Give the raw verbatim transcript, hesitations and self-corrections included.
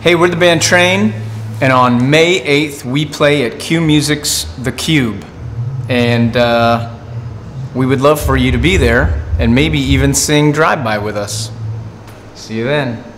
Hey, we're the band Train, and on May eighth we play at Q Music's The Cube. And uh, we would love for you to be there and maybe even sing Drive By with us. See you then.